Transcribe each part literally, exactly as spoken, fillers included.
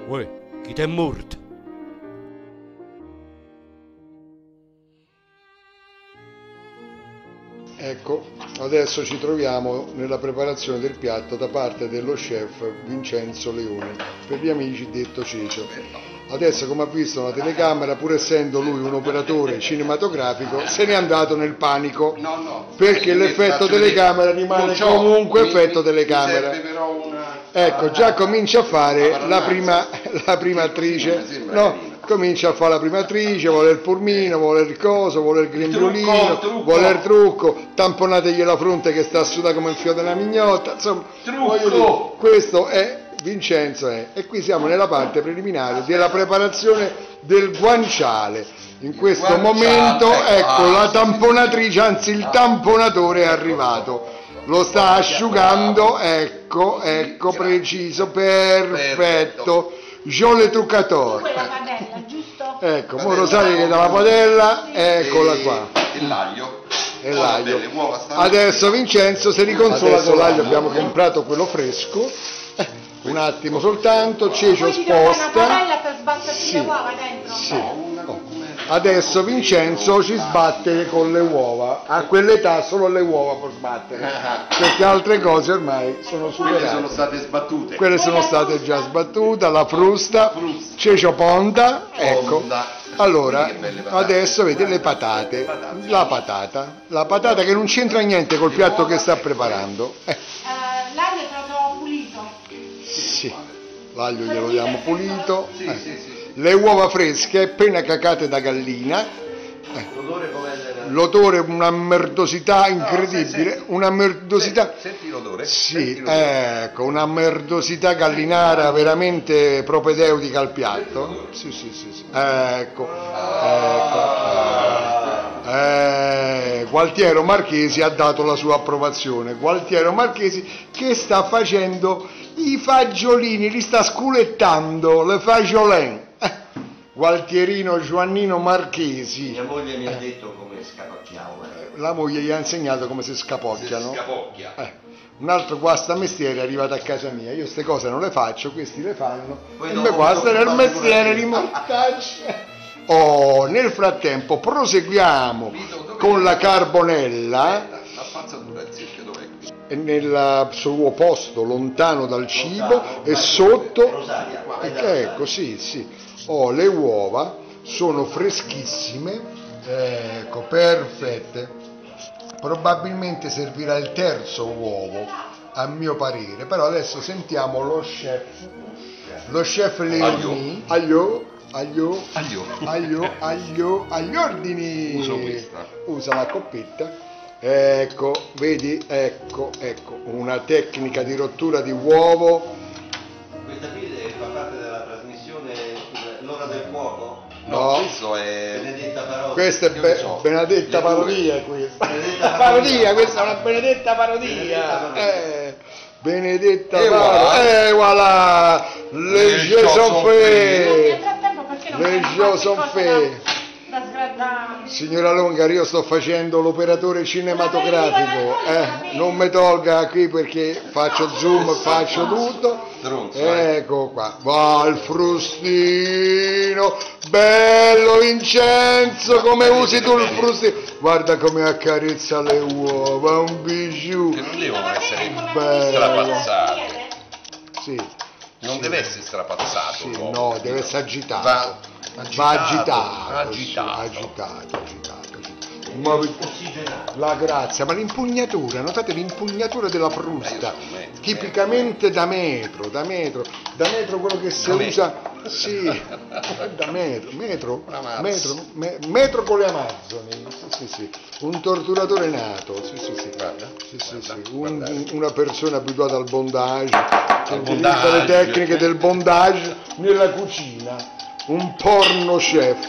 Uè, chi t'è morto? Ecco, adesso ci troviamo nella preparazione del piatto da parte dello chef Vincenzo Leone, per gli amici detto Cecio. Adesso, come ha visto la telecamera, pur essendo lui un operatore cinematografico, se n'è andato nel panico, no, no, perché l'effetto telecamera rimane comunque mi, effetto mi, telecamera. Mi però una... Ecco, già comincia a fare la prima, la prima attrice, no? Comincia a fare la prima attrice, vuole il purmino, vuole il coso, vuole il grembiulino, trucco, vuole il trucco, tamponategli la fronte che sta sudata come il fio della mignotta, insomma, voglio dire, questo è Vincenzo è. E qui siamo nella parte preliminare della preparazione del guanciale. In questo guanciale, momento, ecco, ah, la tamponatrice, anzi il tamponatore è arrivato. Lo sta asciugando, ecco, ecco, preciso, perfetto. Jole truccator. Quella padella, giusto? Ecco, mo Rosario che dà la padella, eccola qua. E l'aglio. E l'aglio. Adesso Vincenzo si riconsola con l'aglio, abbiamo comprato quello fresco. Eh, un attimo soltanto, Cecio sposta. Una padella per sbatterci Sì, le uova dentro? sì. Oh. Adesso Vincenzo ci sbatte con le uova. A quell'età solo le uova può sbattere, perché altre cose ormai sono superate. Quelle sono state sbattute. Quelle sono state già sbattute, la frusta, Cecio ponda, ecco. Allora, adesso vedi le patate, la patata, la patata che non c'entra niente col piatto che sta preparando. Eh. Uh, l'aglio è proprio pulito? Sì, l'aglio glielo diamo pulito. Eh. Le uova fresche, appena cacate da gallina. Eh. L'odore com'è? L'odore, una merdosità incredibile, una merdosità. Senti l'odore? Sì, ecco, una merdosità gallinara veramente propedeutica al piatto. Sì, sì, sì, sì. Ecco, ecco. Eh, Gualtiero Marchesi ha dato la sua approvazione. Gualtiero Marchesi che sta facendo i fagiolini, li sta sculettando, le fagiolin. Eh, Gualtierino Giovannino Marchesi. Mia moglie mi ha detto come scapacchiamo. Eh. La moglie gli ha insegnato come si scapocchiano. Si scapocchia. Eh, un altro guastamestiere è arrivato a casa mia. Io queste cose non le faccio, questi le fanno. Poi e dopo mi guasta nel dopo mestiere dopo di montaggio. Oh, nel frattempo proseguiamo con la carbonella. La spazzatura del zecchio dov'è? Nel suo posto lontano dal cibo e sotto. Ecco, sì, sì. Oh, le uova sono freschissime, ecco, perfette. Probabilmente servirà il terzo uovo, a mio parere, però adesso sentiamo lo chef, lo chef Leoni. Aglio, aglio, Aglio. aglio, aglio, agli ordini. Uso questa. Usa la coppetta. Ecco, vedi, ecco, ecco, una tecnica di rottura di uovo. Questa qui fa parte della trasmissione L'ora del fuoco? No, questo è... Benedetta Parodia. Questa è be- so. Benedetta Le parodia questa. Benedetta Parodia, questa è una benedetta parodia. Eh, Benedetta E parodia. Eh, voilà. Le Le jeux sont faits. Nel frattempo perché non Le fai jeux qualche sont cosa faits. Da, da sgradare? Signora Longar, io sto facendo l'operatore cinematografico, eh, non mi tolga qui perché faccio zoom, faccio tutto. Stronzo, eh. Ecco qua, va il frustino, bello Vincenzo, come usi tu il frustino? Guarda come accarezza le uova, un bijou. Che non devono essere Bello. strapazzate. Sì, Non deve essere strapazzato. sì, l'uovo. no, deve essere agitato. Va Va agitato, agitato, sì, agitato, agitato, agitato. Ma la grazia, ma l'impugnatura, notate l'impugnatura della frusta, tipicamente da metro, da metro, da metro quello che si Da usa, sì, da metro, metro, metro, me- metro con le Amazzoni, sì, sì, sì, un torturatore nato, sì, sì, sì, Guarda, sì, sì, guarda, sì, un- guardate. una persona abituata al bondage, che Al utilizza le bondage. tecniche del bondage nella cucina, un porno chef.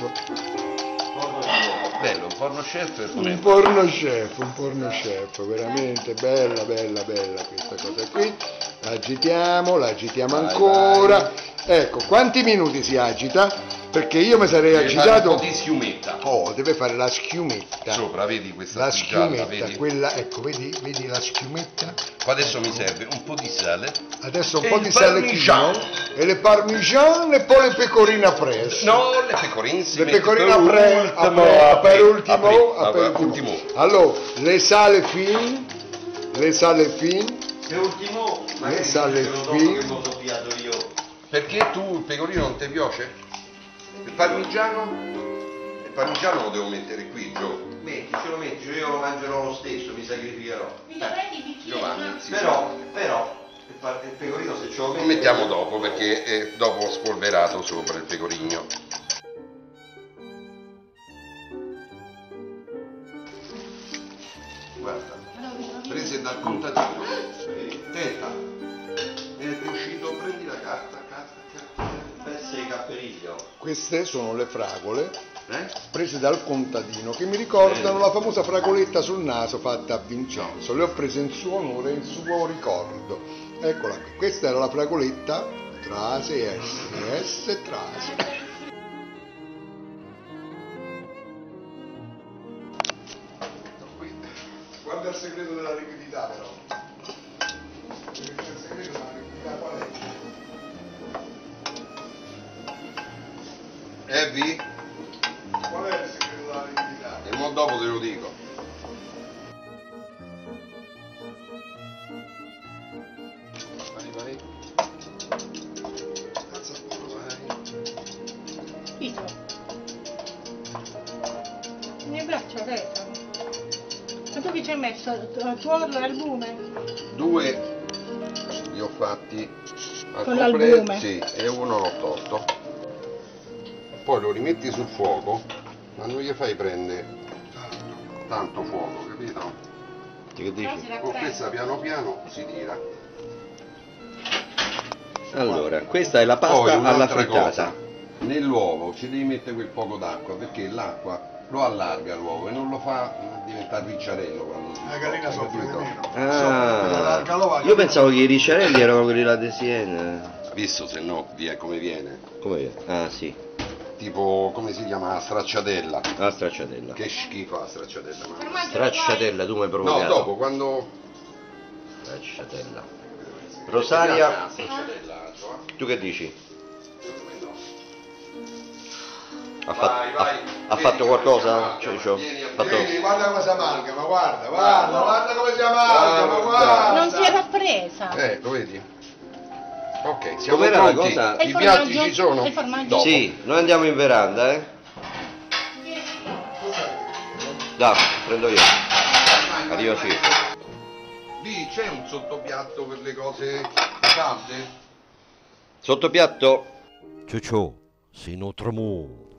Bello, un porno chef come... Un porno chef, un porno chef, veramente bella, bella, bella questa cosa qui. La agitiamo, la agitiamo Vai, ancora. Ecco, quanti minuti si agita? perché io mi sarei Deve fare agitato. un po' di schiumetta. Oh, deve fare la schiumetta. Sopra, vedi questa La qui gialla, schiumetta, vedi? quella, ecco, vedi, vedi la schiumetta? Qua adesso mi serve un po' di sale. Adesso un E po' il di sale parmigiano. chino e le parmigiane e poi le pecorine a press. No, le pecorine si Le mette pecorine per a pre, ultimo, a pre, a per ultimo, apri, a per apri, ultimo. ultimo. Allora, le sale fin, le sale fin, Per ultimo, magari sale ce lo dopo qui. che mi ho soffiato io. Perché tu il pecorino non ti piace? Il parmigiano? Il parmigiano lo devo mettere qui, Gio. Metti, ce lo metti, io lo mangerò lo stesso, mi sacrificherò. Mi prendi il bicchiere? Giovanni, no? sì. Però, però, il, pa- il pecorino se ce lo Lo metti... mettiamo dopo perché è dopo ho spolverato sopra il pecorino. Guarda, prese dal contadino. Tenta. È uscito, prendi la carta, carta, carta. Pezzi di capperiglio. queste sono le fragole Eh? prese dal contadino che mi ricordano la famosa fragoletta sul naso fatta a Vincenzo. Le ho prese in suo onore e in suo ricordo. Eccola qui, questa era la fragoletta Trase S, S Trase. Guarda il segreto della liquidità però. Il segreto della liquidità qual è? Evvi? Qual è il segreto della liquidità? E mo dopo te lo dico. Vai, vai. Alza un po', vai. Pito. Il mio braccio resa. Ma tu che ci hai messo? Tuorlo e albume? Due li ho fatti al Con completo, l'albume? sì, e uno l'ho tolto. Poi lo rimetti sul fuoco, ma non gli fai prendere tanto fuoco, capito? Che dici? Con questa piano piano si tira. Allora, questa è la Poi pasta alla un'altra frittata. cosa, nell'uovo ci devi mettere quel poco d'acqua perché l'acqua lo allarga l'uovo e non lo fa diventare ricciarello quando si La gallina scocca, soffre di capito? meno. Ah, io pensavo che i ricciarelli erano quelli là di Siena. Visto se no via come viene, Come viene? Ah sì, tipo come si chiama la stracciatella, la stracciatella. che schifo la stracciatella, mamma. Formaggio Stracciatella, tu mi hai No, provocato. dopo quando Stracciatella. Ti Rosaria, piace la stracciatella, Gio? tu che dici? Secondo me no. Ha, Vai, fatto- vai. ha- ha Vieni, fatto qualcosa? guarda, Cioè, cioè, vieni a ha fatto- Vedi, guarda come si amalgama, guarda, guarda, guarda come si amalgama, Guarda. guarda. Non si era presa. Eh, lo vedi? Ok, siamo Com'era la pronti? cosa? E il I piatti formaggio? ci sono? E il formaggio? Dopo. Sì, noi andiamo in veranda, eh? Dai, prendo io. Vai, vai, Arrivederci. vai, vai. Lì c'è un sottopiatto per le cose calde? Sottopiatto? Ciao ciao, c'est notre monde.